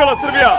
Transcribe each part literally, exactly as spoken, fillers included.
Živela Srbija!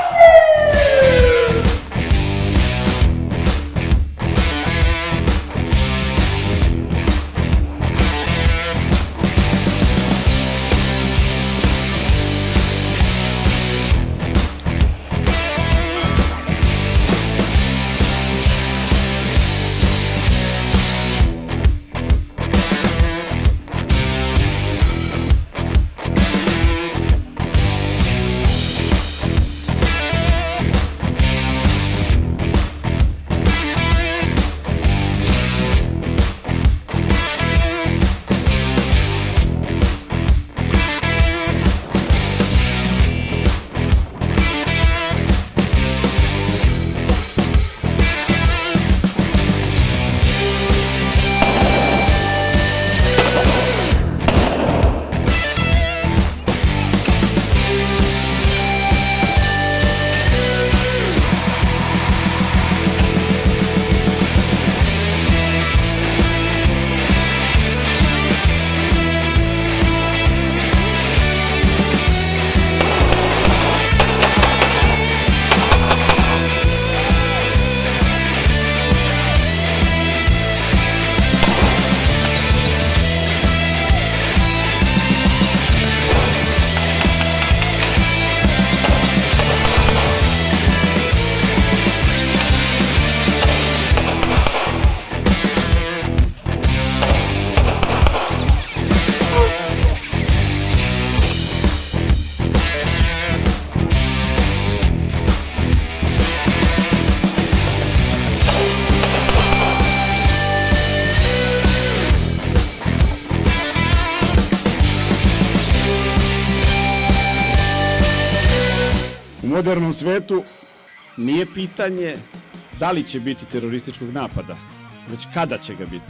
U modernom svetu nije pitanje da li će biti terorističkog napada, već kada će ga biti.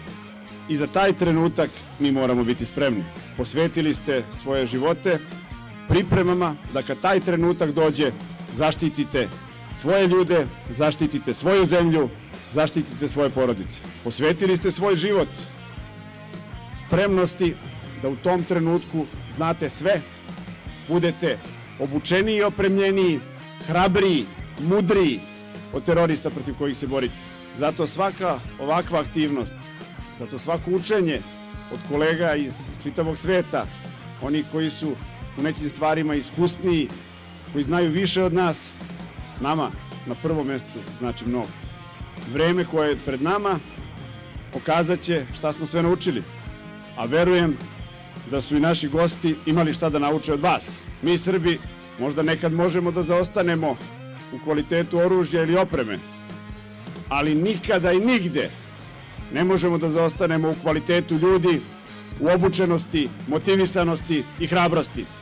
I za taj trenutak mi moramo biti spremni. Posvetili ste svoje živote pripremama da kad taj trenutak dođe, zaštitite svoje ljude, zaštitite svoju zemlju, zaštitite svoje porodice. Posvetili ste svoj život spremnosti da u tom trenutku znate sve, budete obučeniji i opremljeniji, hrabriji, mudriji od terorista protiv kojih se borite. Zato svaka ovakva aktivnost, zato svako učenje od kolega iz čitavog sveta, oni koji su u nekim stvarima iskusniji, koji znaju više od nas, nama na prvom mjestu znači mnogo. Vreme koje je pred nama pokazat će šta smo sve naučili, a verujem da su i naši gosti imali šta da nauče od vas. Mi Srbi možda nekad možemo da zaostanemo u kvalitetu oružja ili opreme, ali nikada i nigde ne možemo da zaostanemo u kvalitetu ljudi, u obučenosti, motivisanosti i hrabrosti.